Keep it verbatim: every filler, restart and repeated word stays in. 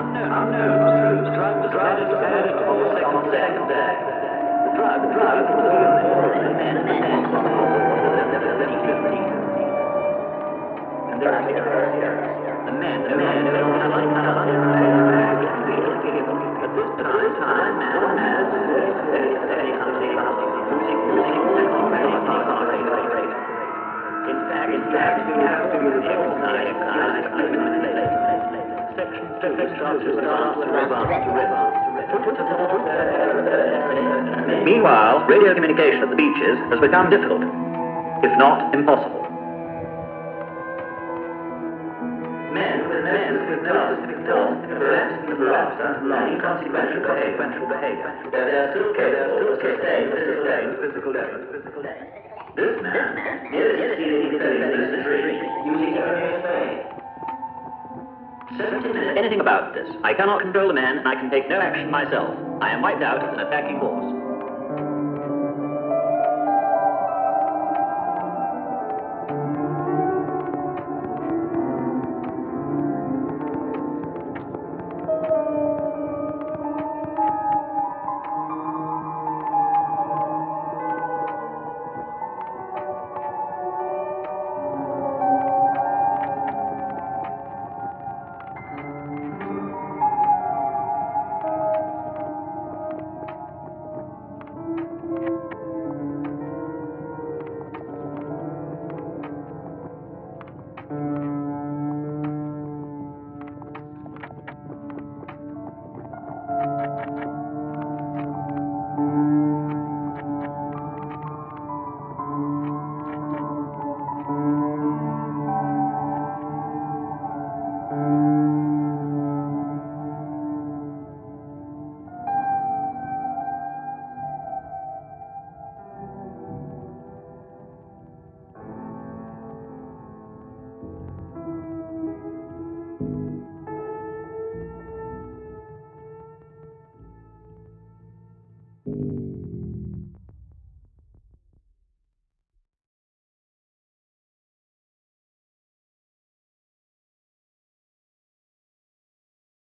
unknown, unknown truths. The drug was added to added to the second second day. The drug, the drug was given to men, men, and they're here. The men, the men, the men, like, like, at this time, time, man, man, steady, steady, steady, losing, losing, in fact, in fact, you have to exercise, exercise, section two, starts to start to rebound, to rebound, to rebound. Meanwhile, radio communication at the beaches has become difficult, if not impossible. Men with men with dust, with dust, perhaps in the blocks and long consequential behavior, behavior. They are still capable of sustained physical effort, physical effort. This man nearly succeeded in filling this tree using only a spade. Seventy minutes. Anything about this. I cannot control the man, and I can take no action myself. I am wiped out as an attacking force.